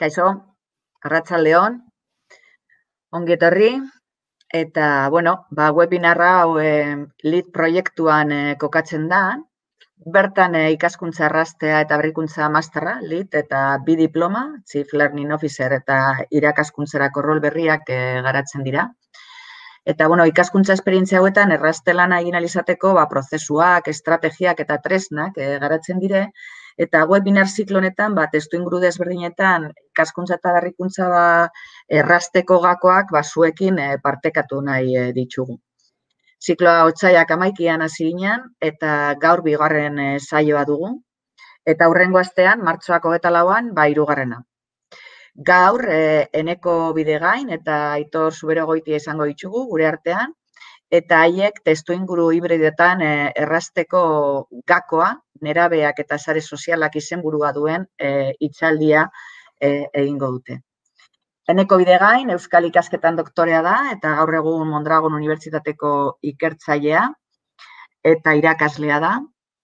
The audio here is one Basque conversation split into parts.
Kaixo, arratsaldeon, ongi etorri, eta, webinarra hau LEAD proiektuan kokatzen da. Bertan ikaskuntza erraztea eta berrikuntza masterra, LEAD eta bi diploma, Chief Learning Officer eta irakaskuntzarako rol berriak garatzen dira. Eta, ikaskuntza esperientzia hauetan erraztelana egin ahal izateko prozesuak, estrategiak eta tresnak garatzen dire, eta webinar ziklo honetan, testuinguru desberdinetan ikaskuntza eta berrikuntza errazteko gakoak zuekin partekatu nahi ditugu. Zikloa otsaiak 11an hasi ginen eta gaur bigarren saioa dugu. Eta hurrengo astean, martxoak 24an, hirugarrena. Gaur, Eneko Bidegain eta Aitor Zuberogoitia izango ditugu gure artean, eta haiek testuinguru hibridetan errazteko gakoa, nerabeak eta sare sozialak izenburua duen hitzaldia egingo dute. Eneko Bidegain, Euskal Ikasketan doktorea da, eta gaur egun Mondragon Unibertsitateko ikertzailea eta irakaslea da.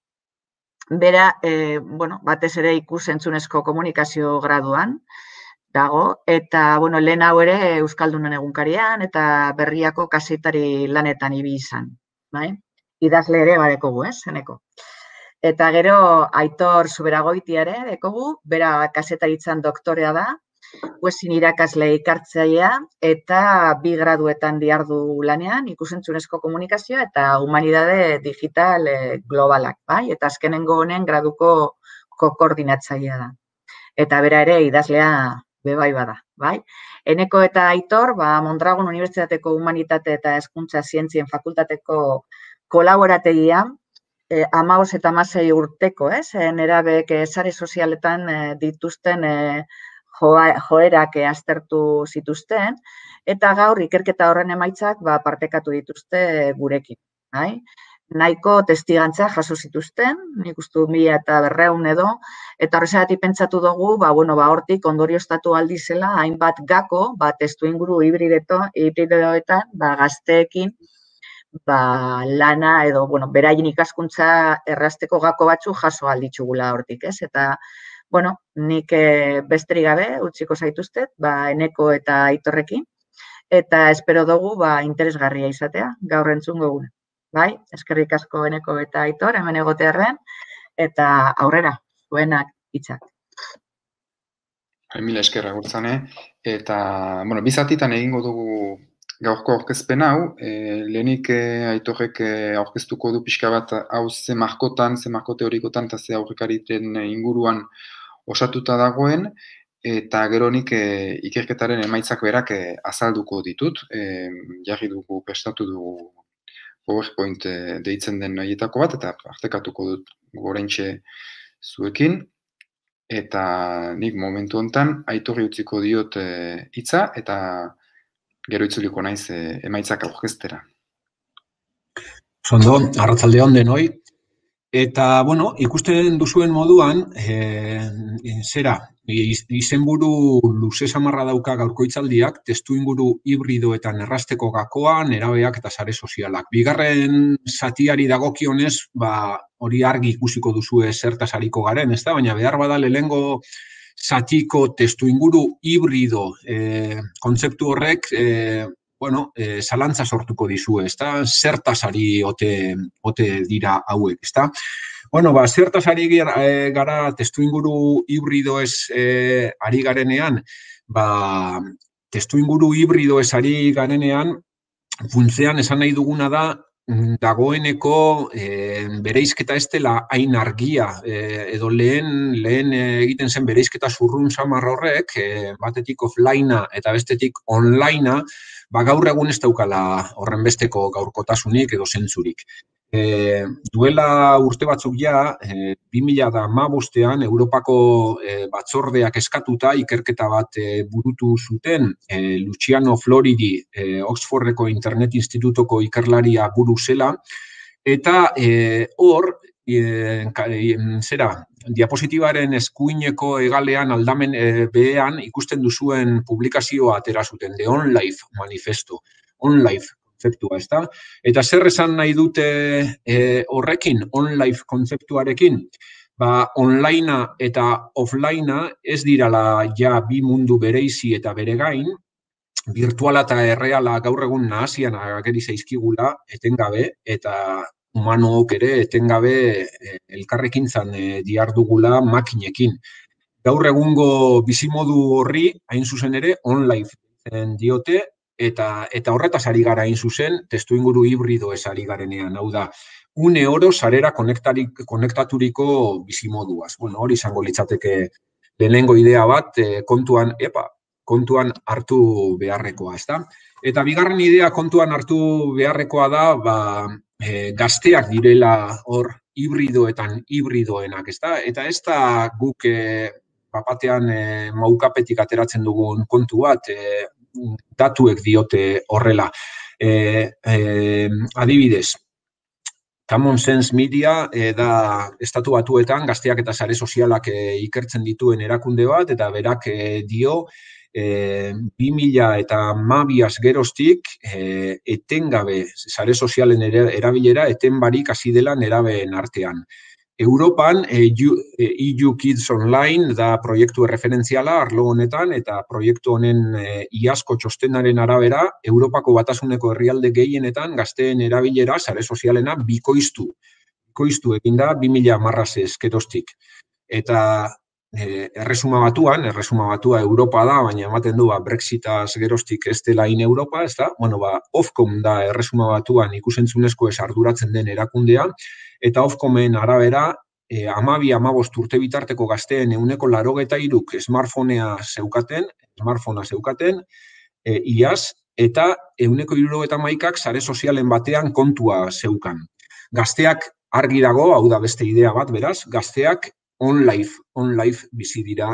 Bera, batez ere ikus-entzunezko komunikazio graduan dago, eta, lehen hau ere Euskaldunen egunkarian eta berriako kazetari lanetan ibili izan. Idazle ere badekogu, Eneko. Eta gero, Aitor Zuberagoitia ere dekogu, bera kazetaritzan doktorea da, Uesin irakasle ikartzailea eta bi graduetan dihardu lanean, ikusentzunezko komunikazioa eta humanidade digital globalak, eta azkenengo honen graduko koordinatzailea da. Eta bera ere idazlea bebai bada, Eneko eta Aitor, Mondragon Unibertsitateko Humanitate eta Hezkuntza Zientzien Fakultateko kolaborategia, 15 eta 16 urteko, nerabeek sare sozialetan dituzten joerak aztertu zituzten, eta gaur ikerketa horren emaitzak partekatu dituzte gurekin. Nahiko testigantza jaso zituzten, nik uste 1200 edo, eta horrexegatik pentsatu dugu, hortik ondorioztatu aldizela, hainbat gako, testuinguru hibridoetan, gazteekin, lana edo, beraien ikaskuntza errazteko gako batzu jaso alditxugula hortik, eta, nik besterik gabe utziko zaituztet, Eneko eta Aitorrekin, eta espero dugu interesgarria izatea, gaur entzungo gune. Eskerrik asko Eneko eta Aitor, hemen egotearren, eta aurrera, zuenak hitzak. Mila eskerra gurtzane, eta, bizatitan egingo dugu gaurko aurkezpen hau, lehenik Aitorrek aurkeztuko du pixka bat hau ze marko teorikotan eta ze aurrekariten inguruan osatuta dagoen, eta gero nik ikerketaren emaitzak berak azalduko ditut, jarri dugu, prestatu dugu PowerPoint deitzen den haietako bat, eta partekatuko dut goraintxe zuekin, eta nik momentu honetan Aitorri utziko diot hitza, eta gero itzuliko naiz emaitzak aurkeztera. Ondo, arratsaldeon denoi. Eta, ikusten duzuen moduan, izenburu luze samarra dauka gaurko hitzaldiak, testuinguru hibridoetan errazteko gakoa, nerabeak eta sare sozialak. Bigarren zatiari dagokionez, hori argi ikusiko duzue zertaz ariko garen, ezta? Baina behar bada lehengo zatiko testuinguru hibrido kontzeptu horrek, zalantza sortuko dizue, ezta? Zertaz ari ote dira hauek, ezta? Zertaz ari gara testuinguru hibridoez ari garenean, testuinguru hibridoez ari garenean, funtzean esan nahi duguna da, dagoeneko bereizketa ez dela hain argia, edo lehen egiten zen bereizketa zurrun samar horrek, batetik offlinea eta bestetik onlinea, gaur egun ez daukala horrenbesteko gaurkotasunik edo zentzurik. Duela urte batzuk 2015an Europako batzordeak eskatuta ikerketa bat burutu zuten, Luciano Floridi, Oxfordeko Internet Institutoko ikerlaria buru zela, eta hor, diapositibaren eskuineko hegalean aldamen behean ikusten duzuen publikazioa atera zuten, The OnLife Manifesto, OnLife kontzeptua, ezta? Eta zer esan nahi dute horrekin, OnLife kontzeptuarekin? onlinea eta offlinea ez dirala ja bi mundu bereizi eta bere gain, virtuala eta erreala gaur egun nahasian ageri zaizkigula etengabe, eta humanook ere etengabe elkarrekintzan dihardugula makinekin. Gaur egungo bizimodu horri, hain zuzen ere, online diote, eta horretaz ari gara hain zuzen, testuinguru hibrido ez ari garenean, hau da, une oro sarera konektaturiko bizimoduaz. Bueno, hori izango litzateke lehenengo idea bat, kontuan hartu beharrekoa, ezta? Eta bigarren idea kontuan hartu beharrekoa da, gazteak direla hor hibridoetan hibridoenak, ezta? Eta ez da guk batean maukapetik ateratzen dugun kontu bat, datuek diote horrela. Adibidez, Common Sense Media da Estatu Batuetan gazteak eta sare sozialak ikertzen dituen erakunde bat, eta berak dio 2012 geroztik etengabe sare sozialen erabilera etenbarik hasi dela nerabeen artean. Europan EU Kids Online da proiektu erreferentziala arlo honetan, eta proiektu honen iazko txostenaren arabera, Europako Batasuneko herrialde gehienetan gazteen erabilera sare sozialena bikoiztu egin da 2010 geroztik. Eta erresuma batua Europa da, baina ematen du Brexitaz geroztik ez dela in Europa, ez da? Bueno, Ofcom da erresuma batuan ikusentzunezko ez arduratzen den erakundea, eta Ofcomen arabera, 12-15 urte bitarteko gazteen 83%k smartphonea zeukaten, iaz, eta 71%k sare sozialen batean kontua zeukan. Gazteak argi dago, hau da beste idea bat, beraz, gazteak on life bizi dira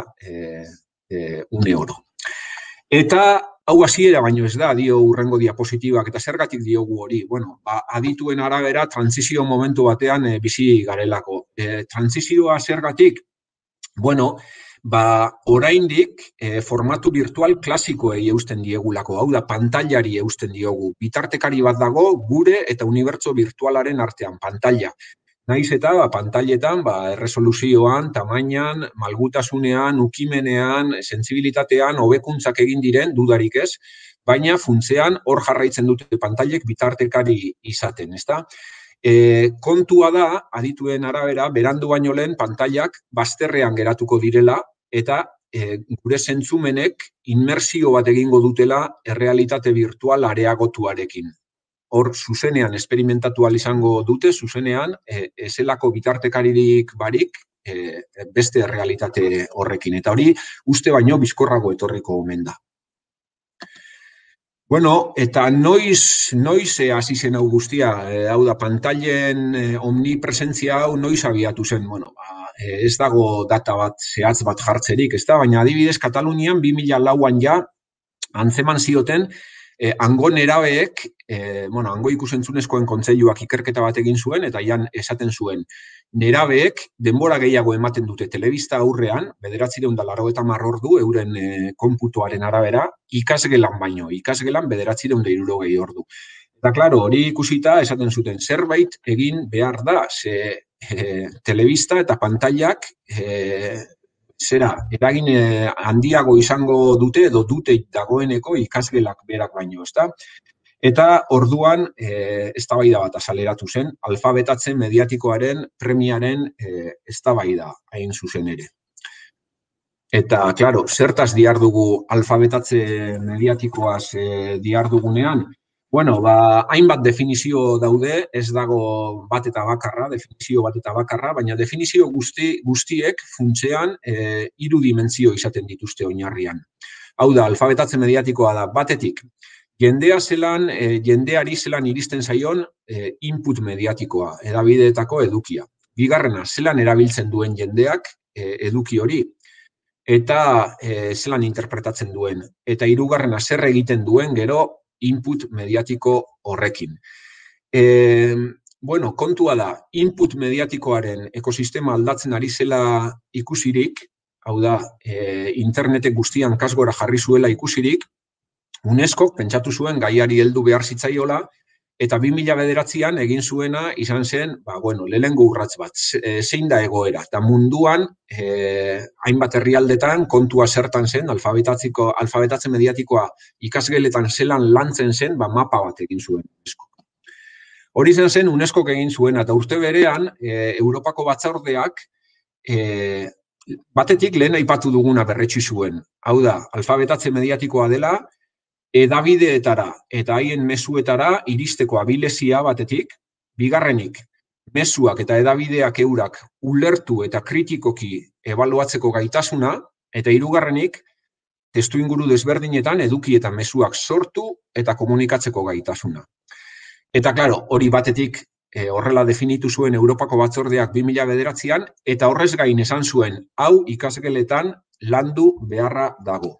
une oro. Eta hau hasiera baino ez da, dio hurrengo diapositibak, eta zergatik diogu hori. Bueno, adituen arabera trantsizio momentu batean bizi garelako. Trantsizioa zergatik? Bueno, oraindik formatu virtual klasikoei eusten diegulako, hau da pantailari eusten diogu. Bitartekari bat dago gure eta unibertso virtualaren artean, pantaila. Naiz eta pantailetan erresoluzioan, tamainan, malgutasunean, ukimenean, sentsibilitatean hobekuntzak egin diren dudarik ez, baina funtzean hor jarraitzen dute pantailek bitartekari izaten, ezta? Kontua da, adituen arabera, berandu baino lehen pantailak bazterrean geratuko direla, eta gure zentzumenek inmersio bat egingo dutela errealitate virtual areagotuarekin. Hor, zuzenean esperimentatu izango dute, zuzenean, ezelako bitartekaririk barik, beste realitate horrekin. Eta hori, uste baino bizkorrago etorriko omen da. Bueno, eta noiz hasi zen hau guztia, hau da, pantailen omnipresentzia hau noiz abiatu zen, bueno, ez dago data bat, zehatz bat jartzerik, ez da, baina adibidez, Katalunian 2004an ja, antzeman zioten, hango nerabeek, hango ikusentzunezkoen kontseiluak ikerketa bat egin zuen, eta jan esaten zuen, nerabeek denbora gehiago ematen dute telebista aurrean, 980 ordu, euren konputuaren arabera, ikasgelan baino, ikasgelan 960 ordu. Eta, klaro, hori ikusita esaten zuten, zerbait egin behar da, telebista eta pantailak eragin handiago izango dute edo dute dagoeneko ikasgelak berak baino, ezta? Eta orduan eztabaida bat azaleratu zen, alfabetatze mediatikoaren premiaren eztabaida hain zuzen ere. Eta, klaro, zertaz dihardugu alfabetatze mediatikoaz dihardugunean? Bueno, hainbat definizio daude, ez dago bat eta bakarra, baina definizio guztiek funtsean 3 dimentsio izaten dituzte oinarrian. Hau da, alfabetatze mediatikoa da, batetik, jendeari zelan iristen zaion input mediatikoa, hedabideetako edukia. Bigarrena, zelan erabiltzen duen jendeak eduki hori, eta zelan interpretatzen duen. Eta hirugarrena, zer egiten duen gero input mediatiko horrekin. Kontua da, input mediatikoaren ekosistema aldatzen ari zela ikusirik, hau da, internetek guztian kasgora jarri zuela ikusirik, UNESCO pentsatu zuen gaiari heldu behar zitzaiola, eta 2009an egin zuena izan zen, lehenengo urrats bat, zein da egoera, eta munduan hainbat herrialdetan kontua zertan zen, alfabetatze mediatikoa ikasgeletan zelan lantzen zen, mapa bat egin zuen UNESCO. Hori zen UNESCO egin zuen, eta urte berean Europako batzordeak batetik lehen aipatu duguna berretsi zuen. Hau da, alfabetatze mediatikoa dela, edabideetara eta haien mezuetara iristeko abilezia batetik, bigarrenik, mezuak eta edabideak eurak ulertu eta kritikoki ebaluatzeko gaitasuna, eta hirugarrenik, testuinguru desberdinetan eduki eta mezuak sortu eta komunikatzeko gaitasuna. Eta, klaro, hori batetik horrela definitu zuen Europako batzordeak 2009an, eta horrez gain esan zuen, hau ikasgeletan landu beharra dago.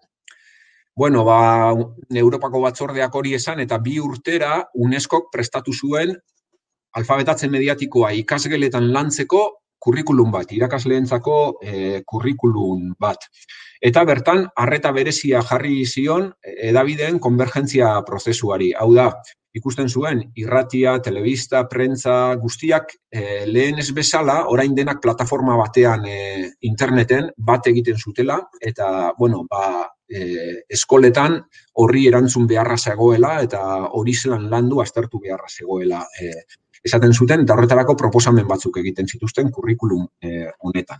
Europako batzordeak hori esan, eta 2 urtera UNESCOk prestatu zuen alfabetatze mediatikoa ikasgeletan lantzeko kurrikulum bat, irakasleentzako kurrikulum bat. Eta bertan, arreta berezia jarri zion hedabideen konbergentzia prozesuari. Hau da, ikusten zuen, irratia, telebista, prentza, guztiak lehen ez bezala, orain denak plataforma batean interneten bat egiten zutela, eta, eskoletan horri erantzun beharra zegoela, eta hori zelan landu aztertu beharra zegoela esaten zuten, eta horretarako proposamen batzuk egiten zituzten kurrikulum honetan.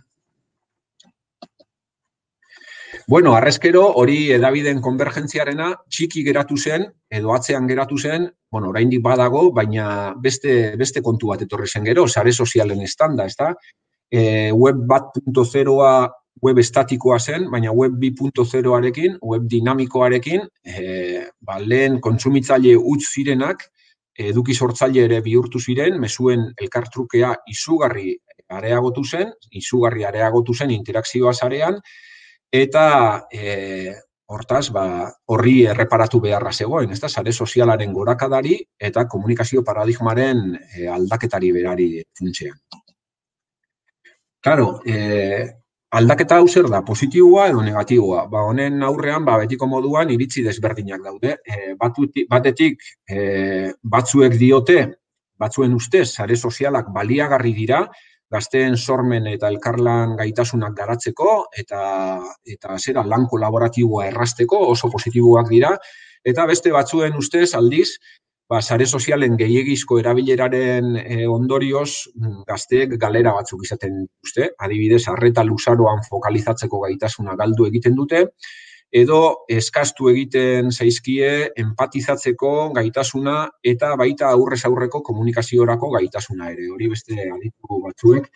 Arrezkero, hori hedabideen konbergentziarena txiki geratu zen, edo atzean geratu zen, oraindik badago, baina beste kontu bat etorri zen gero, sare sozialen estanda, ezta? Web 1.0a web estatikoa zen, baina web 2.0arekin, web dinamikoarekin, lehen kontsumitzaile huts zirenak, eduki sortzaile ere bihurtu ziren, mezuen elkartrukea izugarri areagotu zen interakzioa sarean, eta hortaz, horri erreparatu beharra zegoen, ezta, sare sozialaren gorakadari eta komunikazio paradigmaren aldaketari berari funtsean. Claro, aldaketa hau zer da, positiboa edo negatiboa. Honen aurrean, betiko moduan, iritzi desberdinak daude. Batetik, batzuek diote, batzuen ustez, sare sozialak baliagarri dira, gazteen sormen eta elkarlan gaitasunak garatzeko, eta lan kolaboratiboa errazteko, oso positiboak dira, eta beste batzuen ustez, aldiz, sare sozialen gehiegizko erabileraren ondorioz gazteek galera batzuk izaten dituzte, adibidez, arreta luzaroan fokalizatzeko gaitasuna galdu egiten dute, edo eskastu egiten zaizkie empatizatzeko gaitasuna eta baita aurrez aurreko komunikaziorako gaitasuna ere. Hori beste aditu batzuek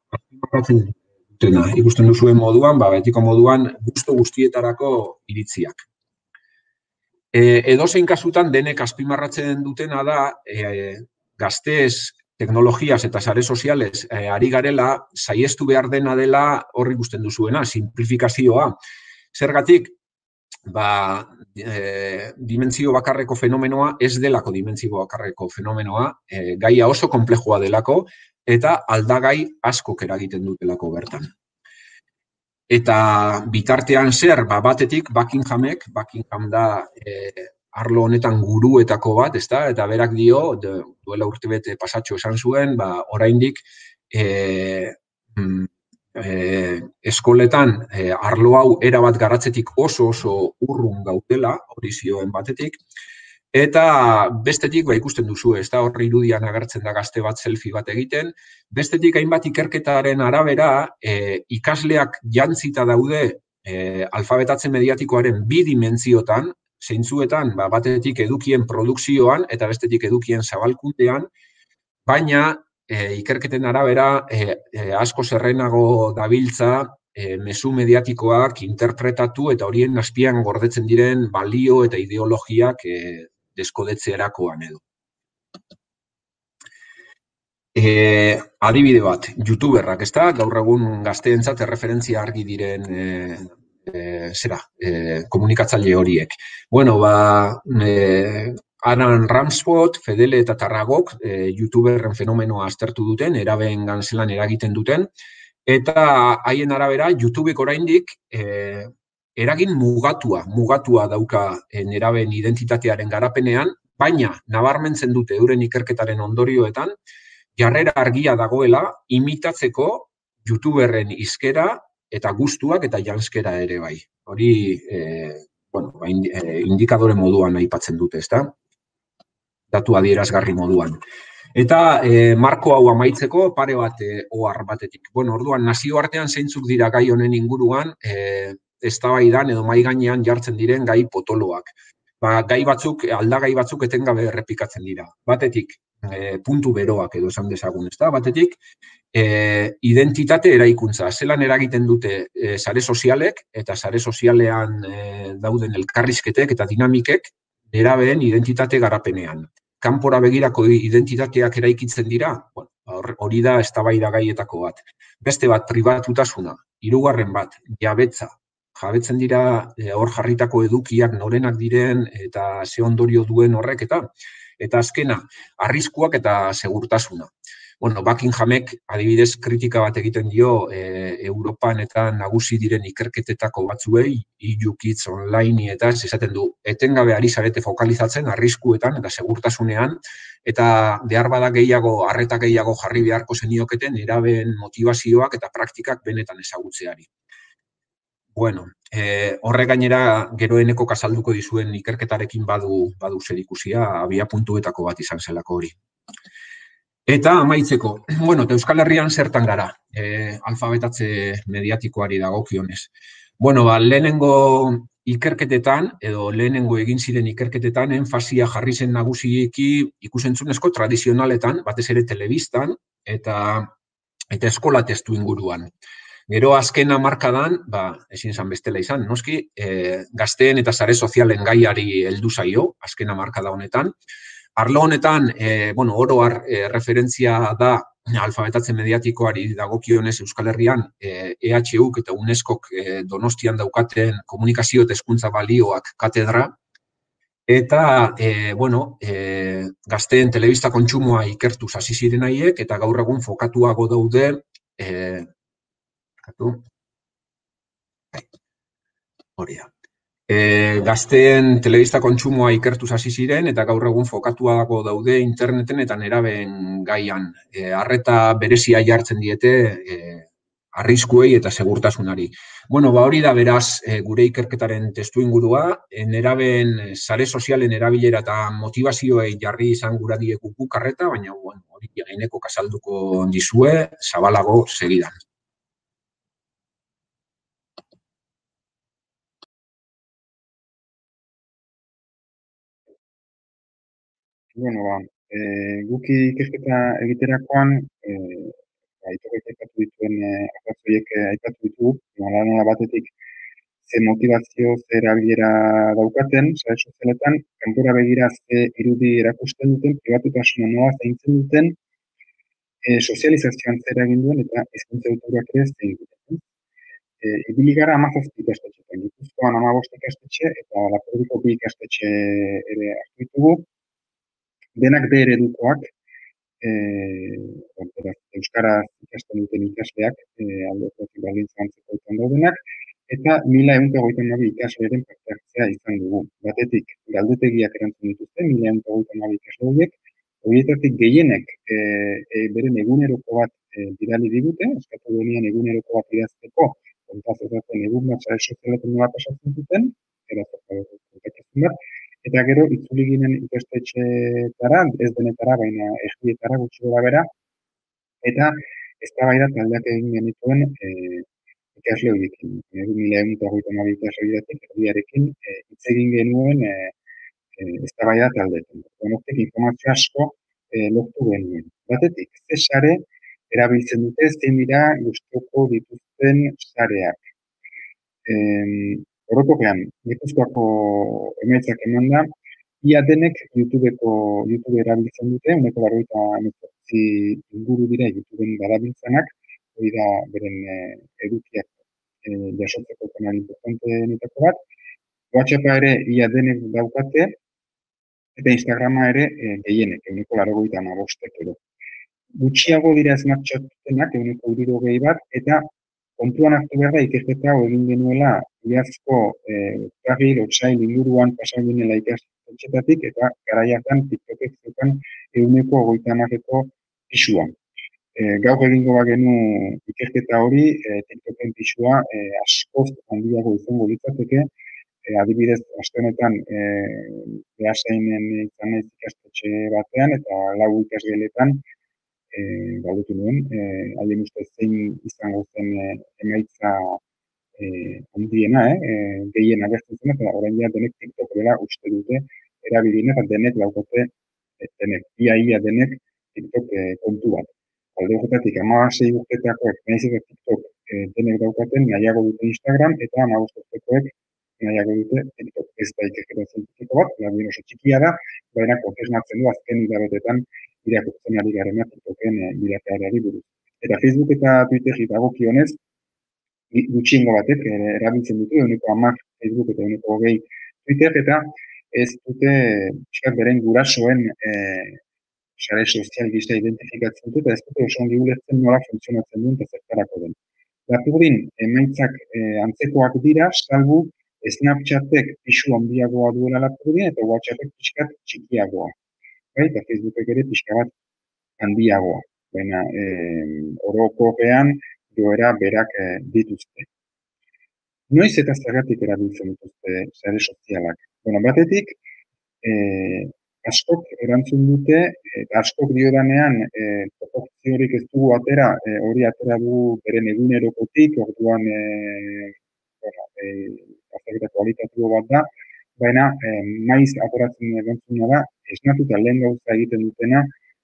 ikusten duzuen moduan, betiko moduan gustu guztietarako iritziak. Edozein kasutan denek azpimarratzen dutena da gazteez, teknologiaz eta sare sozialez ari garela, saiestu behar dena dela horri ikusten duzuena, simplifikazioa. Zergatik, dimentsio bakarreko fenomenoa ez delako dimentsio bakarreko fenomenoa, gaia oso konplexua delako eta aldagai askok eragiten dutelako bertan. Eta bitartean zer, batetik Buckingham da arlo honetan guruetako bat, eta berak dio, duela urtebete pasatxo esan zuen, oraindik eskoletan arlo hau erabat garatzetik oso urrun gaudela, hori zioen batetik, eta bestetik ikusten duzu, horri irudian agertzen da gazte bat selfie bat egiten, bestetik hainbat ikerketaren arabera ikasleak jantzita daude alfabetatze mediatikoaren 2 dimentziotan, zeintzuetan batetik edukien produkzioan eta bestetik edukien zabalkundean, baina ikerketen arabera asko zerrenago dabiltza mezu mediatikoak interpretatu eta horien azpian gordetzen diren balio eta ideologiak deskodetzerakoan edo. Adibide bat, youtuberrak, gaur egun gazteentzat erreferentzia argi diren komunikatzaile horiek. Aran Ramspot, Fedele eta Tarragok youtuberren fenomenoa aztertu duten, erabengan zelan eragiten duten, eta haien arabera YouTubek oraindik eragin mugatua dauka neraben identitatearen garapenean, baina nabarmentzen dute euren ikerketaren ondorioetan, jarrera argia dagoela imitatzeko youtuberren hizkera eta gustuak eta janskera ere bai. Hori, indikadore moduan aipatzen dute, ezta? Datu adierazgarri moduan. Eta marko hau amaitzeko pare bat ohar batetik. Orduan, nazioartean zeintzuk dira gai honen inguruan, eztabaidan edo mahai gainean jartzen diren gai potoloak. Gai batzuk, aldagai batzuk etengabe errepikatzen dira. Batetik, puntu beroak edo esan dezagun, ezta? Batetik, identitate eraikuntza. Zelan eragiten dute sare sozialek eta sare sozialean dauden elkarrizketek eta dinamikek nerabeen identitate garapenean. Kanpora begirako identitateak eraikitzen dira, hori da eztabaida gaietako bat. Beste bat, pribatutasuna. Hirugarren bat, jabetza. Jabetzen dira hor jarritako edukiak norenak diren eta ze ondorio duen horrek eta azkena, arriskuak eta segurtasuna. Buckinghamek adibidez kritika bat egiten dio Europan eta nagusi diren ikerketetako batzuei, EU Kids Online eta esaten du, etengabe ari zarete fokalizatzen arriskuetan eta segurtasunean eta behar bada gehiago, arreta gehiago jarri beharko zenioketen nerabeen motivazioak eta praktikak benetan ezagutzeari. Horre gainera geroeneko azalduko dizuen ikerketarekin badu zerikusia, abiapuntuetako bat izan zelako hori. Eta amaitzeko, Euskal Herrian zertan gara, alfabetatze mediatikoari dagokionez. Lehenengo ikerketetan, edo lehenengo egin ziren ikerketetan, enfasia jarri zen nagusiki ikusentzunezko tradizionaletan, batez ere telebistan, eta eskola testu inguruan. Gero azken hamarkadan, ezin zan bestela izan, noski, gazteen eta sare sozialen gaiari heldu zaio, azken hamarkada honetan. Arlo honetan, oro har referentzia da alfabetatze mediatikoari dagokionez Euskal Herrian, EHUk eta UNESCOk Donostian daukaten komunikazio eta hezkuntza balioak katedra, eta, gazteen telebista kontsumoa ikertuz hasi ziren haiek, eta gaur egun fokatuago daude, gazteen telebista kontsumoa ikertuz hasi ziren eta gaur egun fokatuago daude interneten eta nerabeen gaian. Arreta berezia jartzen diete arriskuei eta segurtasunari. Hori da beraz gure ikerketaren testu ingurua, nerabeen sare sozialen erabilera eta motivazioei jarri izan gura diegu guk arreta, baina hori gaineko azalduko dizue, zabalago segidan. Guk ikerketa egiterakoan, aitorek aipatu dituen akatzoiek aipatu ditugu, nola batetik ze motivazio, ze erabilera daukaten, sare sozialetan, kanpora begira ze irudi erakusten duten, pribatutasuna nola zaintzen duten, sozializazioan zer egin duen eta hezkuntza ohiturak ere zein duten. Ibili gara 17 ikastetxetan, Gipuzkoan 15 ikastetxe eta Lapurdiko 2 ikastetxe ere hartu ditugu. Denak B eredukoak, euskaraz ikasten duten ikasleak, aldekotik baldintza antzeko daudenak, eta 1122 ikasleren parte hartzea izan dugu. Batetik, galdutegiak erantzun dituzten, 1122 ikasle horiek, horietatik gehienek beren eguneroko bat bidali digute, eskatu denean eguneroko bat idazteko, kontatzen egun bat sare sozialetan nola pasatzen duten, kontatzen bat, eta gero itzuli ginen ikastetxeetara, ez denetara, baina egietara gutxi gora bera, eta eztabaida taldeak egin genituen ikasle horiekin. 1122 ikasle horiekin, erdiarekin hitz egin genuen eztabaida taldeetan. Hortik informazio asko lortu genuen. Batetik, ze sare erabiltzen dute, zein dira gustuko dituzten sareak. Orokorrean, Gipuzkoako emaitzak eman da, ia denek YouTube erabiltzen dute, 98 inguru dira YouTubeen darabiltzanak, hori da beren edukiak jasotzeko kanal importanteenetako bat. WhatsAppa ere ia denek daukate, eta Instagrama ere gehienek, 95 edo. Gutxiago dira Snapchatelak, 160 bat, eta kontuan hartu behar da ikerketa hau egin genuela iazko urtarril, otsail inguruan pasa ginela ikastetxetatik, eta garaiatan TikTokek zeukan 30%ko pisua. Gaur egingo bagenu ikerketa hori, TikToken pisua askoz handiago izango litzateke, adibidez, aste honetan Beasainen izan naiz ikastetxe batean, eta 4 ikasgeletan galdetu nuen, haien ustez zein izango zen emaitza handiena, gehien agertzen zen, eta orain ja denek TikTok dela uste dute erabilien, eta denek daukote, denek, ia denek TikTok kontu bat. Alde horretatik, 16 urtetakoek, nahiz eta TikTok denek daukaten, nahiago dute Instagram, eta 15 urtekoek nahiago dute TikTok. Ez da ikerketa zientifiko bat, labien oso txikia da, baina konfesnatzen du azken hilabetetan irakurtzen ari garena TikToken bilakaerari buruz. Eta Facebook eta Twitter dagokionez, gutxiengo batek erabiltzen dute, 10 Facebook eta 20 Twitter, eta ez dute beren gurasoen sare sozial gisa identifikatzen dute, eta ez dute oso ongi ulertzen nola funtzionatzen duen eta zertarako den. Lapurdin, emaitzak antzekoak dira, salbu Snapchatek pisu handiagoa duela lapurdin, eta WhatsAppek pixkat txikiagoa. Eta Facebookek ere pixka bat handiagoa. Baina orokorrean joera berak dituzte. Noiz eta zergatik erabiltzen dituzte sare sozialak? Bueno, batetik, askok erantzun dute, eta askok diodanean proportziorik ez dugu atera, hori atera du beren egunerokotik, orduan azterketa kualitatibo bat da, baina maiz ateratzen erantzuna da, esnatuta lehen gauza egiten dutena,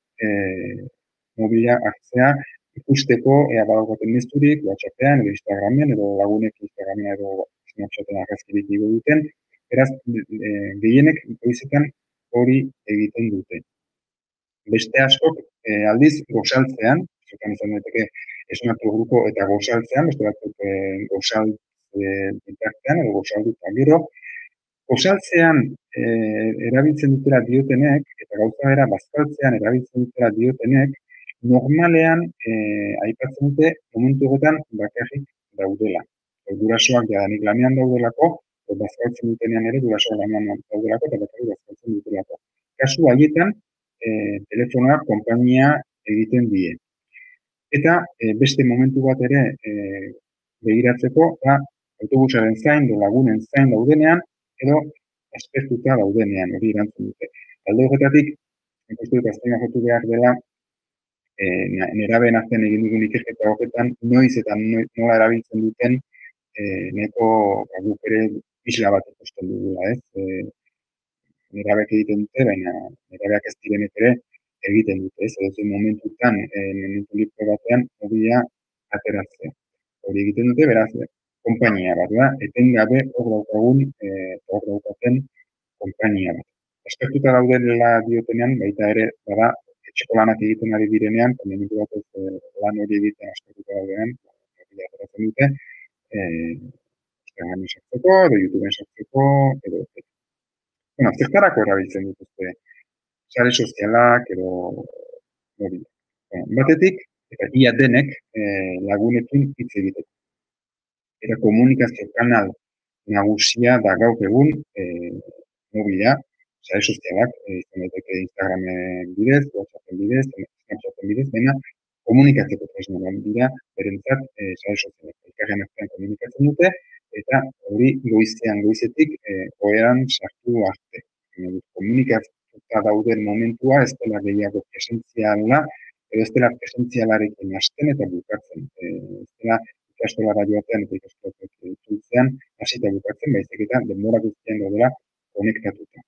mobila hartzea, ikusteko, badaukaten mezurik, WhatsAppean, edo Instagramen, edo lagunek Instagramen edo Snapchaten argazkirik igo duten, beraz, gehienek goizetan hori egiten dute. Beste askok, aldiz, gozaltzean, zotan izan daiteke esnatu grupo eta gozaltzean, beste batzuk gozalt bitartean, edo gozalduta gero, gozaltzean erabiltzen dutela diotenek, eta gauza bera bazkaltzean erabiltzen dutela diotenek, normalean aipatzen dute momentu egotan bakarrik daudela. Gurasoak jadanik lanean daudelako, bazkaltzen dutenean ere gurasoak lanean daudelako, eta bakarrik bazkaltzen dutelako. Kasu haietan, telefonoak konpainia egiten die. Eta beste momentu bat ere begiratzeko, da autobusaren zain, lagunen zain daudenean, edo aspertuta daudenean, hori erantzun dute. Alde horretatik, ikustu dut azten jotu behar dela, nerabeen azten egin dugun ikerketa horretan, noiz eta nola erabiltzen duten, neko guk ere isla bat ikusten dugula, ez? Nerabeak egiten dute, baina nerabeak ez direnek ere egiten dute, ez? Edo momentutan, momentu libre batean, hobia ateratzea. Hori egiten dute, beraz, konpainia bat, da, etengabe hor daukaten konpainia bat. Aspertuta daudela diotenean, baita ere, bada, etxeko lanak egiten ari direnean, momentu bat lan hori egiten aspertuta daudenean, hori ateratzen dute, Instagramen sartzeko, edo YouTubeen sartzeko, edo. Bueno, zertarako erabiltzen dituzte sare sozialak, edo hori. Batetik, eta ia denek lagunekin hitz egiteko. Eta komunikazio kanal nagusia da gaur egun mobila, sare sozialak, izan daiteke Instagramen bidez, WhatsAppen bidez, Snapchaten bidez, baina komunikatzeko tresna dira, berentzat sare sozialak. Elkarren artean komunikatzen dute, eta hori goizetik ohean sartu arte. Komunikatuta dauden momentua ez dela gehiago presentziala, edo ez dela presentzialarekin hasten eta bukatzen. Ez dela ikastolara joatean eta ikastolatik itzultzean hasi eta bukatzen, baizik eta denbora guztian daudela konektatuta.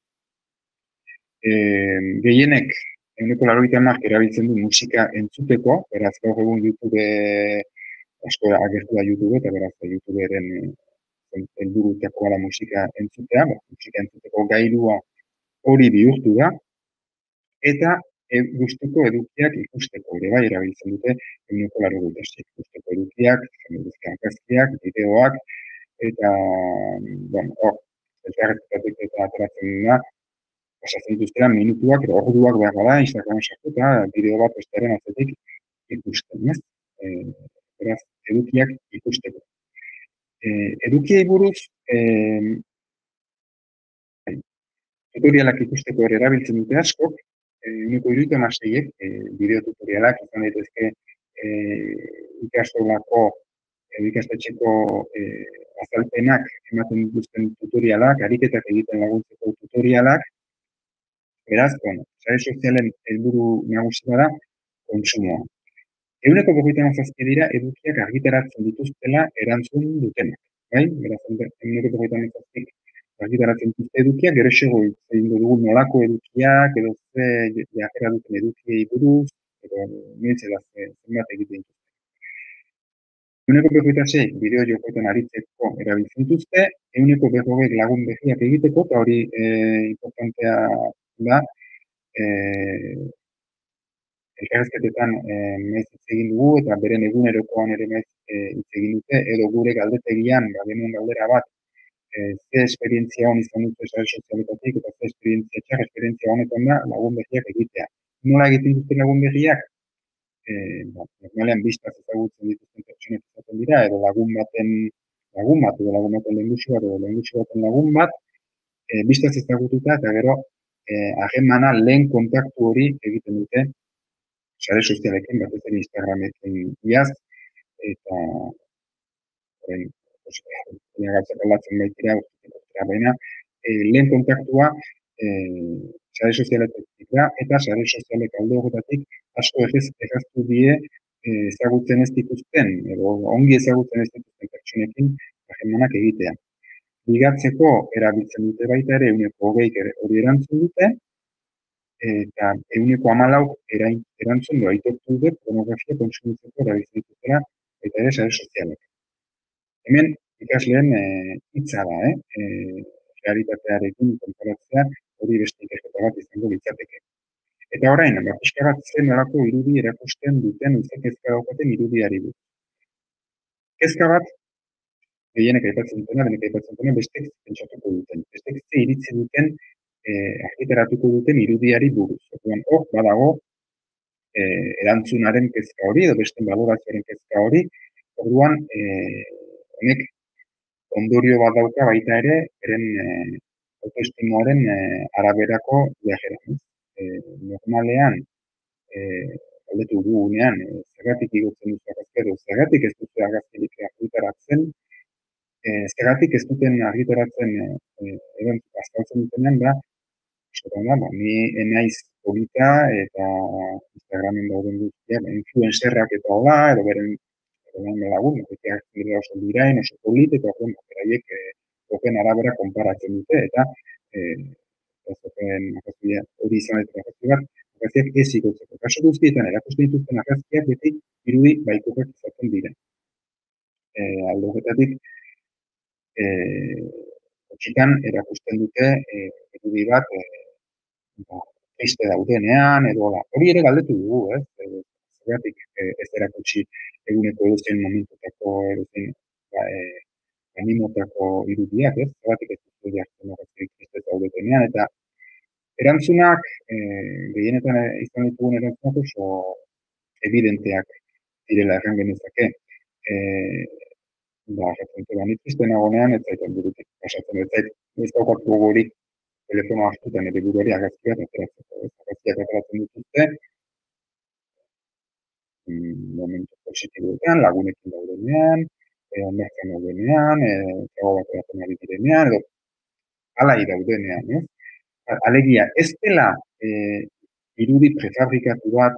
Gehienek, 90% erabiltzen du musika entzuteko, beraz gaur egun YouTube asko agertu da YouTube, eta beraz YouTuberen helburutakoa da musika entzutea, musika entzuteko gailua hori bihurtu da, eta gustuko edukiak ikusteko ere bai erabiltzen dute 90% ikusteko edukiak, argazkiak, bideoak, eta, hor, elkarretatik eta ateratzen dira, pasatzen dituztera minutuak, edo orduak behar bada, Instagram sartu eta bideo bat besteren atzetik ikusten, ez? Beraz, edukiak ikusteko. Edukiei buruz, tutorialak ikusteko ere erabiltzen dute askok, uniko 76ek bideo tutorialak izan daitezke ikastolako ikastetxeko azalpenak ematen dituzten tutorialak, ariketak egiten laguntzeko tutorialak. Beraz, sare sozialen helburu nagusia da kontsumoa. 27 dira edukiak argitaratzen dituztela erantzun dutenak. Bai? Beraz, 27 argitaratzen dituzte edukiak, gero xego egingo dugu nolako edukiak, edo ze jarrera duten edukiei buruz, edo nintzela zenbat egiten dituzte. 26 bideo jokoetan aritzeko erabiltzen dituzte, 140 lagun behiak egiteko, eta hori importantea da, elkarrezketetan maiz hitz egin dugu, eta beren egunerokoan ere maiz hitz egin dute, edo gure galdetegian, genuen galdera bat, ze esperientzia hon izan dute sare sozialetatik, eta ze esperientzia txar, esperientzia honetan da lagun behiak egitea. Nola egiten dute lagun behiak? Normalean biztaz ezagutzen dituzten pertsonek izaten dira, edo lagun baten lehengusu bat, edo lehengusu baten lagun bat, biztaz ezagututa, eta gero harremana lehen kontaktu hori egiten dute sare sozialekin, batez ere Instagramekin iaz, eta gatzak aldatzen baitira, baina lehen kontaktua sare sozialetik da, eta sare sozialek alde horretatik asko erraztu die ezagutzen ez dituzten, edo ongi ezagutzen ez dituzten pertsonekin harremanak egitea. Ligatzeko erabiltzen dute baita ere 20 hori erantzun dute, eta 14 erantzun du aitortu dute pornografia kontsumitzeko erabiltzen dituztela eta ere sare sozialek. Hemen ikasleen hitza da, realitatearekin konparatzea hori beste ikerketa bat izango litzateke. Eta orain, pixka bat zen nolako irudi erakusten duten ze kezka daukaten irudiari buruz. Kezka bat, gehienek aipatzen dutena, bestek pentsatuko duten. Bestek ze iritzi duten argitaratuko duten irudiari buruz. Orduan, badago erantzunaren kezka hori, edo beste balorazioaren kezka hori. Orduan, honek ondorio bat dauka baita ere, beren autoestimoaren araberako viajera. Normalean, galdetu dugunean, zergatik igotzen duzu argazkia, edo zergatik ez duzu argazkirik argitaratzen, zergatik ez duten argitaratzen azaltzen dutenean, da, ni enaiz polita eta Instagramen dauden guztiak, influencerrak eta hola, edo beren lagun, oso dirain, oso polit, eta beraiek horren arabera konparatzen dute, eta hori izan eta argazkiak ez igotzeko. Kaso guztietan erakusten dituzten argazkiak beti irudi baikorrak izaten dira. Alde horretatik, txikan erakusten dute irudi bat triste daudenean, edo hori ere galdetu dugu, zergatik ez erakutsi eguneko edozein momentutako edozein animotako irudiak, zergatik ez duzu jartzen argazkiak triste daudenean, eta erantzunak, gehienetan izan ditugun erantzunak oso evidenteak direla erran genezake. Ni triste nagonean, ez zaitan burutik pasatzen, ez daukat gogorik telefonoa hartutan ere buruari argazkiak ateratzen dituzte, momentu positiboetan, lagunekin daudenean, merkan daudenean, trago bat eratzen ari direnean, edo alai daudenean, Alegia, ez dela irudi prefabrikatu bat,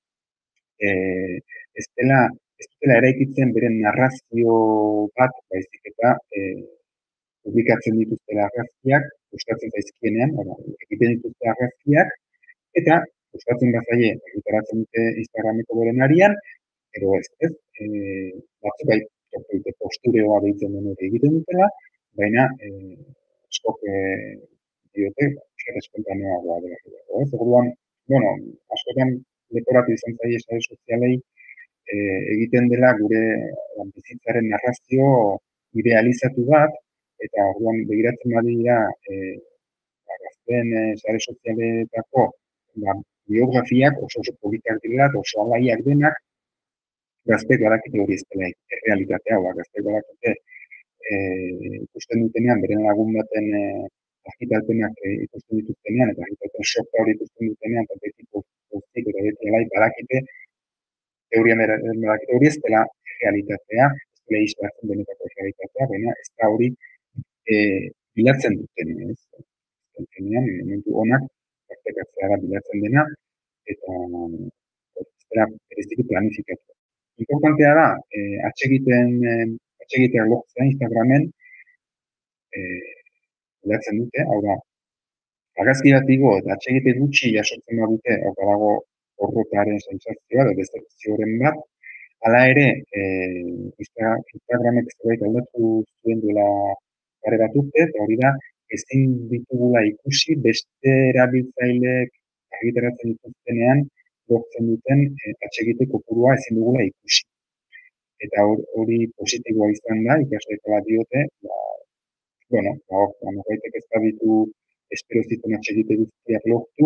ez dela eraikitzen beren narrazio bat, baizik eta publikatzen dituztela argazkiak, gustatzen zaizkienean, egiten dituzte argazkiak, eta gustatzen bazaie, argitaratzen dute Instagrameko beren arian, edo ez, batzuk dute postureoa deitzen den hori egiten dutela, baina askok diote, espontaneoagoa dela. Orduan, askotan leporatu izan zaie sare sozialei egiten dela gure bizitzaren narrazio idealizatu bat, eta orduan begiratzen badira gazteen sare sozialetako biografiak oso politak direla, oso alaiak denak, gazteek badakite hori ez dela errealitatea, gazteek badakite ikusten dutenean beren lagun baten argitalpenak ikusten dituztenean, eta argitalpen sorta hori ikusten dutenean, eta beti postik eta beti alai badakite, teorian badakite hori ez dela realitatea, ez dela izlatzen benetako realitatea, baina ez da hori bilatzen duten, ez? Zenean, momentu honak, partekatzea bilatzen dena, eta ez dela bereziki planifikatu. Importantea da, atxegiteak lortzea Instagramen, bilatzen dute, hau da, argazki bat igo eta atxegite gutxi jasotzen badute, hau dago horretaren sentsazioa, edo decepzioren bat, hala ere, Instagramek zerbait aldatu zuen duela pare bat urte, eta hori da, ezin ditugula ikusi beste erabiltzaileek argitaratzen dituztenean lortzen duten atxegite kopurua ezin dugula ikusi. Eta hori positiboa izan da, ikasleek bat diote, norbaitek ez baditu espero zituen atxegite guztiak lortu,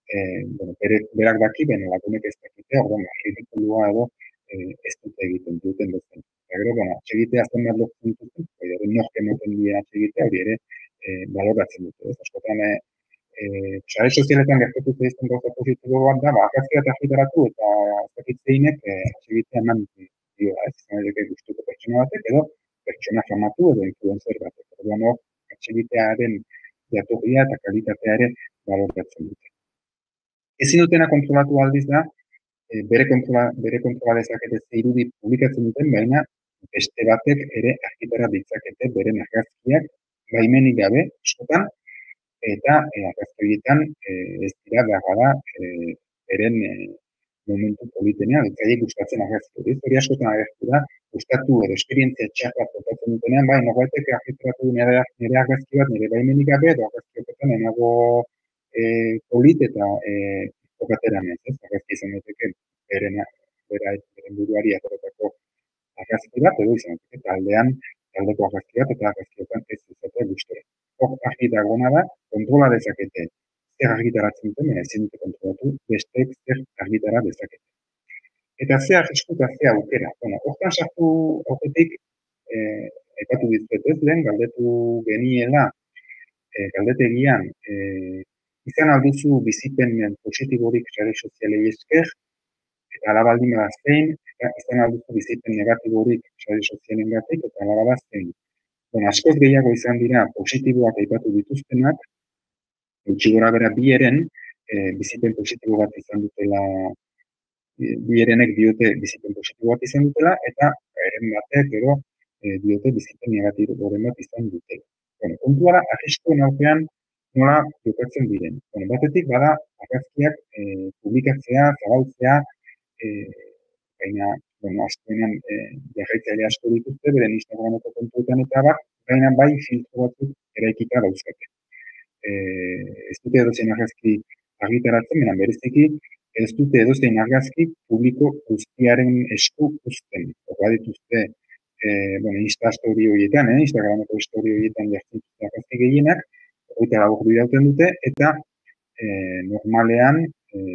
berak daki, baina lagunek ez dakite, ridikulua edo ez dute egiten duten bezala. Eta gero, atxegitea zenbat lortzen dituzten, nork ematen dien atxegitea, hori ere baloratzen dute. Askotan, sare sozialetan gertatu zaizten gauza positibo bat da, argazki bat argitaratu eta ez dakitzeinek atxegitea eman dioa, ez izan edeke gustuko pertsona batek, edo pertsona famatu edo influencer batek. Orduan hor, atxegitearen jatorria eta kalitatea ere baloratzen dute. Ezin dutena kontrolatu aldiz da, bere kontrola dezakete ze irudi publikatzen duten, baina beste batek ere argitara ditzakete beren argazkiak baimenik gabe, askotan, eta argazki horietan ez dira behar beren momentu politenean, ez gustatzen argazki hori. Hori askotan agertu da, gustatu edo esperientzia txarra topatzen dutenean, bai, norbaitek argitaratu nire argazki bat, nire baimenik gabe, edo argazki horretan enago polit eta tokateran ez, argazki izan daiteke beren buruari atorretako argazki bat, edo izan daiteke taldeko argazki bat, eta argazki horretan ez izatea gustora. Hor argi dagoena da, kontrola dezakete zer argitaratzen duten, baina ezin dute kontrolatu besteek zer argitara dezakete. Eta ze arrisku eta ze aukera. Hortan sartu aurretik, aipatu dizuet ez lehen, galdetu geniela, galdetegian, izan alduzu bizipen positiborik sare sozialei esker, eta alabaldin badaztein, izan alduzu bizipen negatiborik sare sozialengatik, eta alabadaztein. Askoz gehiago izan dira positiboak aipatu dituztenak, gutxi gora bera bieren, bizipen positibo bat izan dutela, bierenek diote bizipen positibo bat izan dutela, eta eren batek ero diote bizipen negatiboren bat izan dutela. Kontua da, arriskuen aurrean nola jokatzen diren. Batetik, bada, argazkiak publikatzea, zabaltzea, baina, azkenean jarraitzaile asko dituzte, beren Instagrameko kontuetan eta baina bai filtro batzuk eraikita dauzkate. Ez dute edozein argazki argitaratzen, baina bereziki ez dute edozein argazki publiko guztiaren esku uzten. Horra dituzte, Insta story horietan, Instagrameko story horietan jartzen dute argazki gehienak, eta labur bidauten dute, eta normalean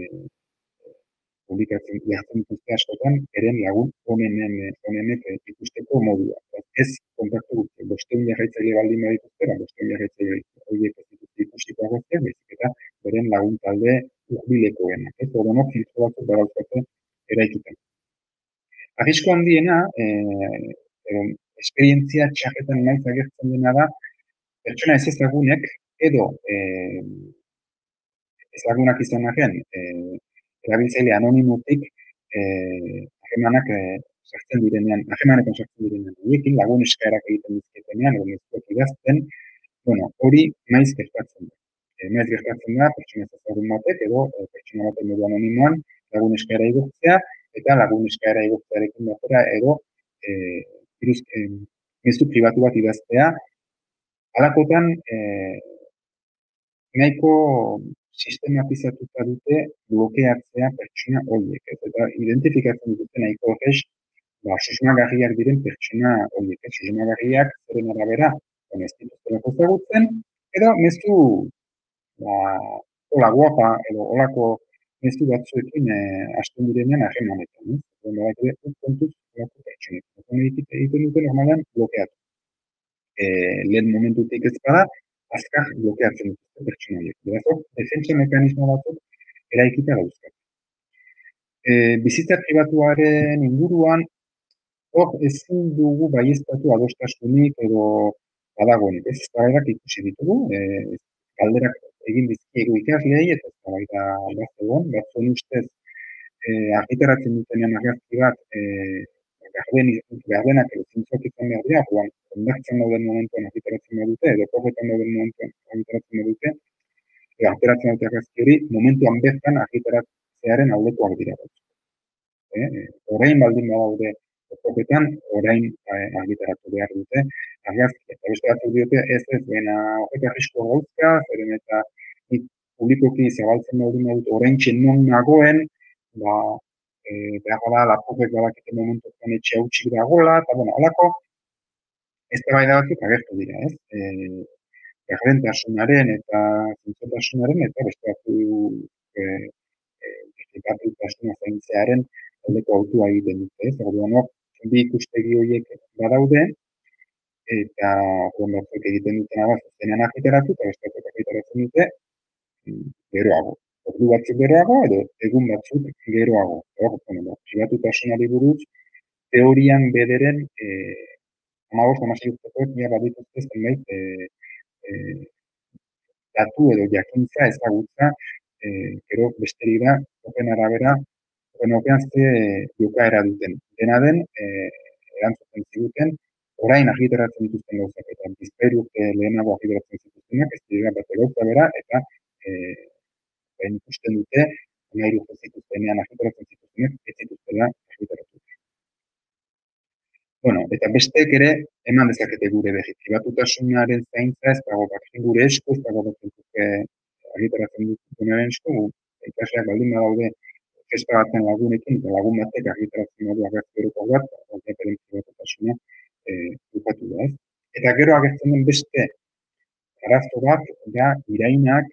publikatzen jartzen dituzte askotan, eren lagun honenek ikusteko modua. Ez kontaktu guzti, bosteun jarraitzaile baldin badituzte, bosteun jarraitzaile horiek ez dituzte ikusteko argazkiak, bezik eta beren lagun talde urbilekoenak. Ez horreno filtro batzuk badauzkate eraikiten. Arrisko handiena, esperientzia txarretan naiz agertzen dena da, pertsona ez ezagunek, edo ezagunak izan arren, erabiltzaile anonimotik harremanak sartzen direnean, harremanetan sartzen direnean horiekin, lagun eskaerak egiten dizketenean, edo mezkoak idazten, hori maiz gertatzen da. Maiz gertatzen da, pertsona ezagun batek, edo pertsona batek modu anonimoan, lagun eskaera igortzea, eta lagun eskaera igortzearekin batera, edo mezu pribatu bat idaztea. Halakotan, nahiko sistematizatuta dute blokeatzea pertsona horiek. Eta identifikatzen dute nahiko horrez, susmagarriak diren pertsona horiek. Susmagarriak zeren arabera, ez dituztelako ezagutzen, edo mezu hola guapa, edo holako mezu batzuekin hasten direnean harremanetan. Kontuz holako pertsonek. Egiten dute normalean blokeatu. Lehen momentutik ez bada, azkar blokeatzen dituzte pertsona horiek. Beraz, defentsa mekanismo batzuk eraikita dauzkat. Bizitza pribatuaren inguruan, hor ezin dugu baieztatu adostasunik edo badagoenik. Ez eztabaidak ikusi ditugu, galderak egin dizkiegu ikasleei eta eztabaida bat egon, batzuen ustez argitaratzen dutenean argazki bat gardenak edo zintzok izan behar dira, joan, ondartzen dauden momentuan argitaratzen badute, edo porretan dauden momentuan argitaratzen badute, ateratzen dute argazki hori, momentuan bertan argitaratzearen aldekoak dira. Orain baldin badaude porretan, orain argitaratu behar dute argazki. Eta beste batzuk diote, ez, baina horrek arrisko gauzka, zeren eta publikoki zabaltzen baldin badut, orain non nagoen, behar da, lapurrek badakite momentuan etxe hautsik dagoela, eta bueno, alako, ez da baina batzuk agertu dira, ez? Gardentasunaren eta zintzotasunaren eta beste batzutasuna zaintzearen aldeko autua egiten dute, ez? Orduan, bi ikustegi horiek badaude, eta batzuk egiten dutena bat, zenean argitaratu, eta beste batzuk argitaratzen dute, geroago. Ordu batzuk geroago, edo egun batzuk geroago. Pribatutasunari buruz, teorian bederen, 15-16 urtekoek badituzte zenbait datu edo jakintza ezagutza, gero besterik da, horren arabera, horren opean ze jokaera duten. Dena den, erantzuten ziguten, orain argitaratzen dituzten gauzak, eta bizpahiru urte lehenago argitaratzen zituztenak, ez dira bat gauza bera, eta ikusten dute, 13 urte zituztenean argitaratzen zituztenak, ez zituztela argitaratu. Bueno, eta besteek ere, eman dezakete gure behi. Pribatutasunaren zaintza ez dago bakin gure esku, ez dago bakin argitaratzen dutenaren esku, ikasleak baldin badaude festa baten lagunekin, eta lagun batek argitaratzen badu agertu eroko bat, horretaren pribatutasuna dukatu da, ez? Eta gero agertzen den beste arazo bat, da, irainak,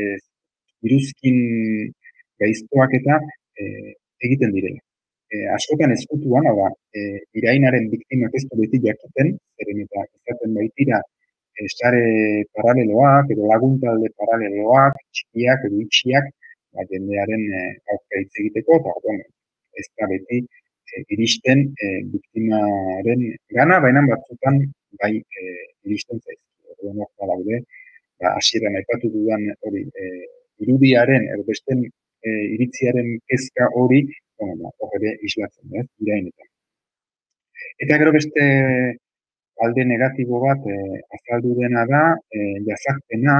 iruzkin gaiztoak eta egiten direla. Askotan ezkutuan, irainaren biktimak ez du beti jakiten, zeren eta izaten baitira sare paraleloak edo laguntalde paraleloak, txikiak edo itxiak, jendearen aurka hitz egiteko, eta ez da beti iristen biktimaren gana, baina batzutan bai iristen zaizki. Orduan hor daude, hasieran aipatu dudan hori irudiaren edo besten iritziaren kezka hori, hor ere islatzen da, irainetan. Eta gero beste alde negatibo bat azaldu dena da, jazarpena.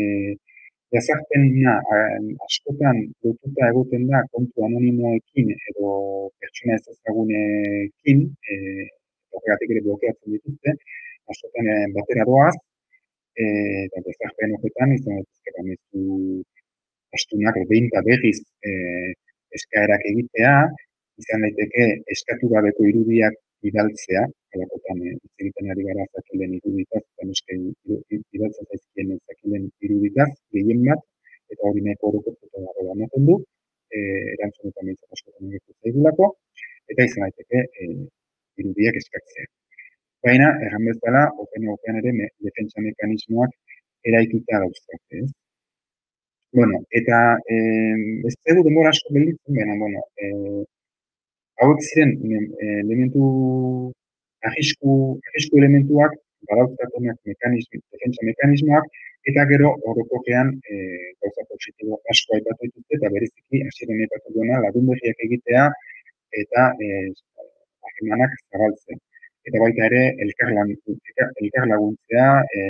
Jazarpena askotan lotuta egoten da kontu anonimoekin edo pertsona ez ezagunekin, horregatik ere blokeatzen dituzte, askotan batera doaz, eta jazarpen horretan izan daitezke mezu astunak behin eta berriz eskaerak egitea, izan daiteke eskatu gabeko irudiak bidaltzea, alakotan egiten ari gara zakilen iruditaz, eta neske bidaltzen zaizkien zakilen iruditaz, gehien bat, eta hori nahiko orokortuta dagoela ematen du, erantzunetan mintzat askotan egitu zaigulako, eta izan daiteke irudiak eskatzea. Baina, erran bezala, opean ere defentsa mekanismoak eraikita dauzkate, ez? Bueno, eta ez dugu denbora asko gelditzen, baina, hauek ziren elementu, arrisku elementuak, badauzkatenak defentsa mekanismoak, eta gero orokorrean gauza positibo asko aipatu dituzte, eta bereziki hasieran aipatu duena lagun berriak egitea eta harremanak zabaltzea. Eta baita ere elkar laguntzea,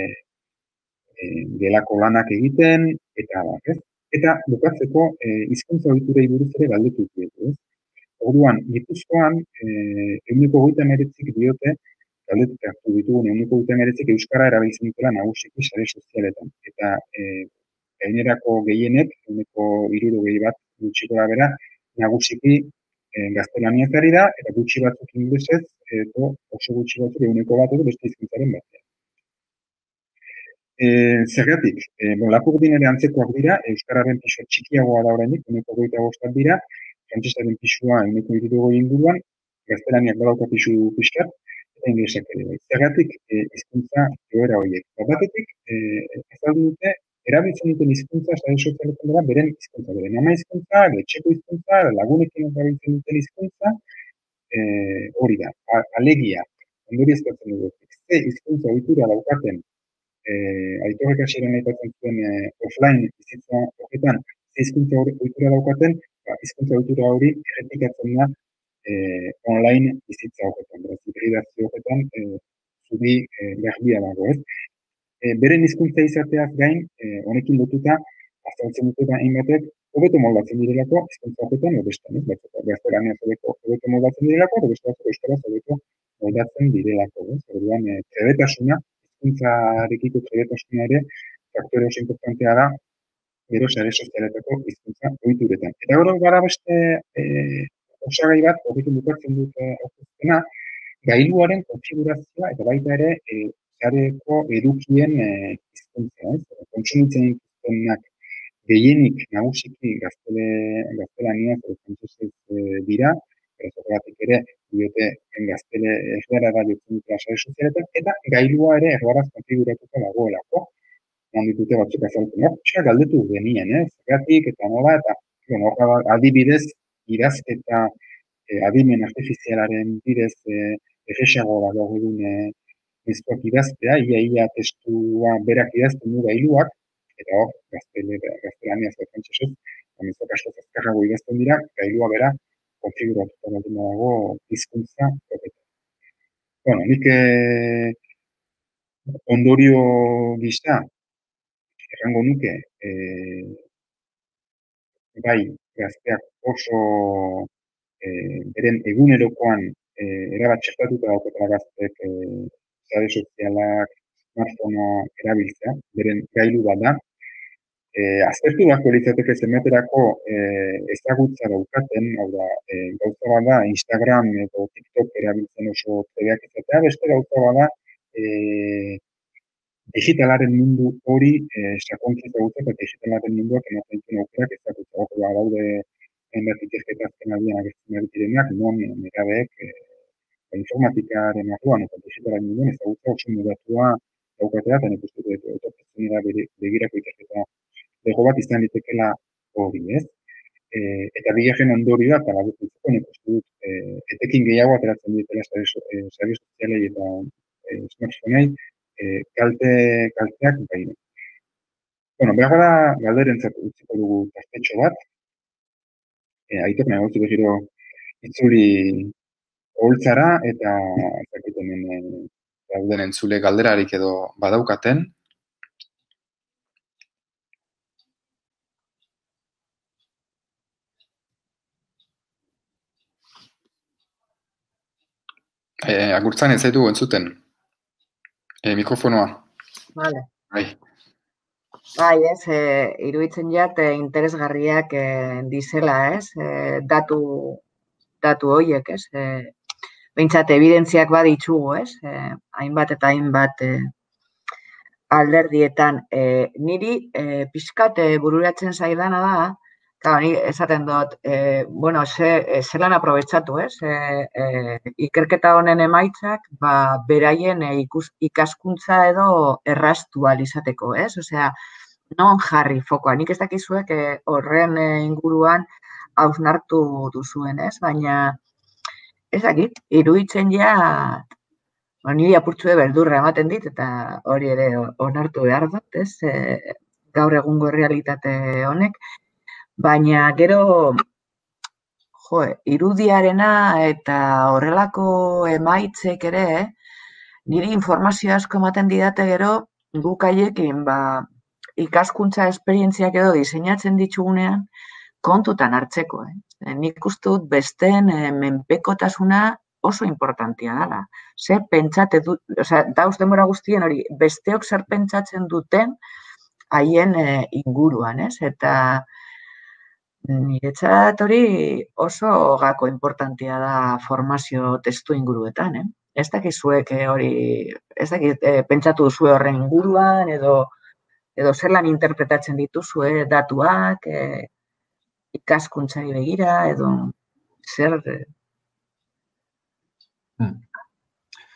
gelako lanak egiten, eta ez? Eta bukatzeko hizkuntza ohiturei buruz ere galdetu ditugu, ez? Orduan, Gipuzkoan 29%-ik diote, galdetuta hartu ditugun 29%-ik euskara erabiltzen dutela nagusiki sare sozialetan. Eta gainerako gehienek, 61% bat gutxi gorabehera, nagusiki gaztelaniaz ari da, eta gutxi batzuk ingelesez, edo oso gutxi batzuk 1% edo beste hizkuntzaren batean. Zergatik, lapurdin ere antzekoak dira, euskararen pisua txikiagoa da oraindik, 25% dira, frantsesaren pisua 160 inguruan, gaztelaniak badauka pisu pixkat, inglesak ere bai. Zergatik hizkuntza joera horiek. Batetik, azaldu dute, erabiltzen duten hizkuntza sare sozialetan dela beren hizkuntza, beren ama hizkuntza, etxeko hizkuntza, lagunekin erabiltzen duten hizkuntza, hori da, alegia, ondori ezkatzen dugu. Ze hizkuntza ohitura daukaten, Aitorrek hasieran aipatzen zuen offline bizitza horretan, ze hizkuntza ohitura daukaten, hizkuntza ohitura hori errepikatzen da online bizitza horretan, beraz, hibridazio horretan, zubi garbia dago, ez? Beren hizkuntza izateaz gain, honekin lotuta, azaltzen dute da hainbatek, hobeto moldatzen direlako, hizkuntza horretan, bestan, ez? Gaztelaniaz hobeto moldatzen direlako, beste batzuk euskaraz hobeto moldatzen direlako, ez? Orduan, trebetasuna, hizkuntzarekiko trebetasuna ere, faktore oso importantea da, gero sare sozialetako hizkuntza ohituretan. Eta gero gara beste osagai bat, horrekin bukatzen dut aurkezpena, gailuaren konfigurazioa eta baita ere sareko edukien hizkuntza, ez? Kontsumitzen dituztenak gehienik nagusiki gaztelaniaz edo frantsesez dira, horregatik ere diote gaztele erdaraz da jotzen dutela sare sozialetan, eta gailua ere erdaraz konfiguratuta dagoelako. Ditute batzuk azaltzen, pixka galdetu genien, zergatik eta nola, eta adibidez, idazketa adimen artifizialaren bidez erresago da gaur egun mezkoak idaztea, ia testua berak idazten du gailuak, eta hor, gaztelaniaz eta frantsesez, mezkoak asko azkarrago idazten dira, gailua bera konfiguratuta baldin dago hizkuntza horretan. Bueno, nik ondorio gisa, errango nuke, bai, gazteak oso beren egunerokoan erabat txertatuta daukatela gazteek sare sozialak, smartphonea erabiltzea, beren gailu bat da. Aztertu beharko litzateke zenbaterako ezagutza daukaten, hau da, gauza bat da Instagram edo TikTok erabiltzen oso trebeak izatea, beste gauza bat da digitalaren mundu hori sakonki ezagutzea eta digitalaren munduak ematen dituen aukerak ezagutza. Hor daude hainbat ikerketa azken aldian agertzen ari direnak, non nerabeek informatikaren arloan eta digitalaren munduan ezagutza oso mugatua daukatea, eta nik uste dut etorkizunera begirako ikerketa lego bat izan litekeela hori, ez? Eta bigarren ondorioa, eta laburtzeko, nik uste dut etekin gehiago ateratzen ditela sare sozialei eta smartphonei, kalteak bai. Bueno, behar gara galderentzat utziko dugu tartetxo bat. Aitor nahi gauzu behiro itzuli holtzara eta zakiten dauden entzule galderarik edo badaukaten. Agurtzan ez zaitu entzuten. Mikrofonoa. Vale. Bai. Bai, ez, iruditzen jat interesgarriak dizela, ez, datu horiek, ez, behintzat evidentziak baditzugu, ez, hainbat eta hainbat alderdietan. Niri pixkat bururatzen zaidana da, ni esaten dut, bueno, zelan aprobetxatu, ez, ikerketa honen emaitzak, beraien ikaskuntza edo erraztu izateko, ez, osea, non jarri fokoa. Nik ez dakizuek horren inguruan hausnartu duzuen, ez? Baina, ez dakit, iruditzen ja, niri apurtxue berdurra ematen dit, eta hori ere onartu behar dut, ez? Gaur egungo realitate honek. Baina, gero, irudiarena eta horrelako emaitzek ere, niri informazio asko ematen didate gero, guk haiekin, ikaskuntza esperientziak edo diseinatzen ditugunean kontutan hartzeko. Nik uste dut besteen menpekotasuna oso importantia dela. Zer pentsate dut, dauz denbora guztien hori, besteok zer pentsatzen duten haien inguruan, ez? Eta niretzat hori oso gako importantia da formazio testu inguruetan, Ez dakizuek hori, ez dakit pentsatu duzue horren inguruan, edo zelan interpretatzen dituzue datuak, ikaskuntzari begira, edo zer...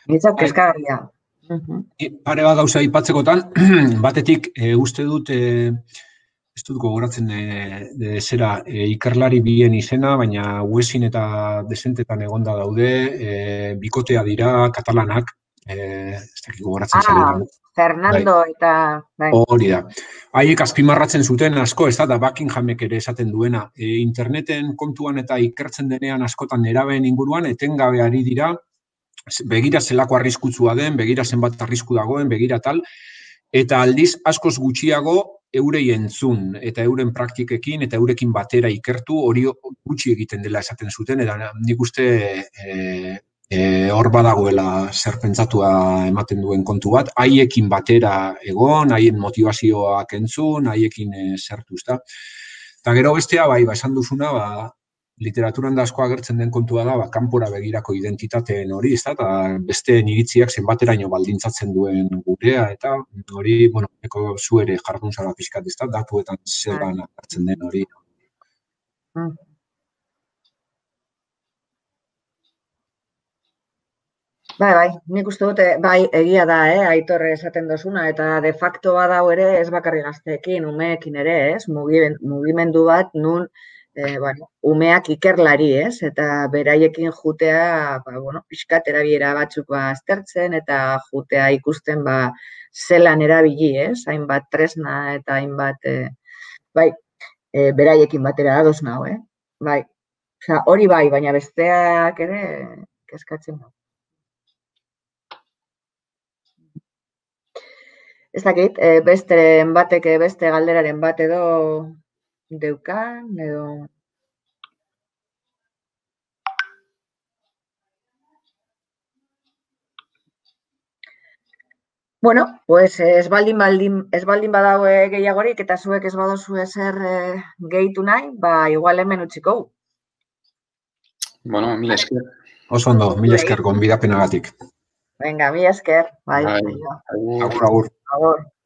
Nitzat kezkagarria. Pare bat gauza aipatzekotan, batetik uste dut, ez dut gogoratzen zera ikerlari bien izena, baina Uesin eta Desentetan egonda daude, bikotea dira katalanak, ez dakik gogoratzen zaren. Fernando eta... Hori da. Haiek azpimarratzen zuten asko, ez da Buckinghamek ere esaten duena. Interneten kontuan eta ikertzen denean askotan nerabeen inguruan, etengabe ari dira, begira zelako arriskutsua den, begira zenbat arrisku dagoen, begira tal, eta aldiz askoz gutxiago eurei entzun, eta euren praktikekin, eta eurekin batera ikertu, hori gutxi egiten dela esaten zuten, eta nik uste hor badagoela zer pentsatua ematen duen kontu bat, haiekin batera egon, haien motivazioak entzun, haiekin zertu, ezta. Eta gero bestea, bai, esan duzuna, literaturan da asko agertzen den kontua da, kanpora begirako identitateen hori, ezta, eta beste iritziak zenbateraino baldintzatzen duen gurea, eta hori, bueno, zu ere jardun zara pixkat, ezta, datuetan zelan agertzen den hori. Bai, nik uste dute, bai, egia da, Aitor esaten dozuna, eta de facto badau ere ez bakarri gazteekin, umeekin ere, ez, mugimendu bat nun, umeak ikerlari, ez, eta beraiekin jutea, pixkat erabilera batzuk aztertzen, eta jutea ikusten, zelan erabili, ez, hainbat tresna eta hainbat, beraiekin batera ados nau, bai, hori bai, baina besteak ere kezkatzen nau. Ez dakit, besteren batek beste galderaren bat edo deukan, edo... Bueno, pues ez baldin badago gehiagorik eta zuek ez badozu ezer gehitu nahi, igual hemen utziko. Bueno, mila esker. Oso ondo, mila esker gonbidapenagatik. Venga, mila esker. Bai, agur. Agur. Agur.